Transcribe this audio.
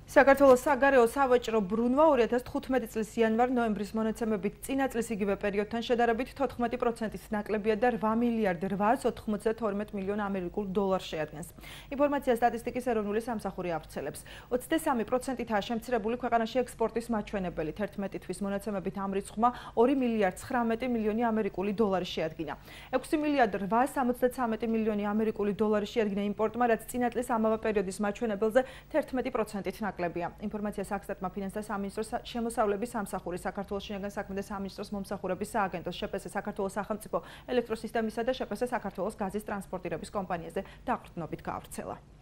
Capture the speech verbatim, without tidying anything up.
საქართველოს საგარეო სავაჭრო ბრუნვა ორი ათას თხუთმეტი წლის იანვარ-ნოემბრის მონაცემებით წინა წლის იგივე პერიოდთან შედარებით თოთხმეტი პროცენტით ნაკლებია და რვა მილიარდ რვაას ოცდაოთხმოცდათორმეტ მილიონ ამერიკულ დოლარს შეადგენს. ინფორმაცია სტატისტიკის ეროვნული სამსახური ავრცელებს. ოცდასამი პროცენტითაა შემცირებული ქვეყანაში ექსპორტის მაჩვენებელი. თერთმეტი თვის მონაცემებით ამ რიცხვმა ორი მილიარდ ცხრამეტი მილიონი ამერიკული დოლარი შეადგინა. ექვსი მილიარდ რვაას სამოცდათრამეტი მილიონი ამერიკული დოლარი შეადგინა იმპორტმა, რაც წინა წლის ამავე პერიოდის მაჩვენებელზე თერთმეტი პროცენტით ნაკლებია. ინფორმაცია საქსტატმა ფინანსთა სამინისტროს შემოსავლების სამსახური, საქართველოს შინაგან საქმეთა სამინისტროს მომსახურების სააგენტოს, შპს საქართველოს სახელმწიფო ელექტროსისტემისა და შპს საქართველოს გაზის ტრანსპორტირების კომპანიაზე დაყრდნობით გაავრცელა.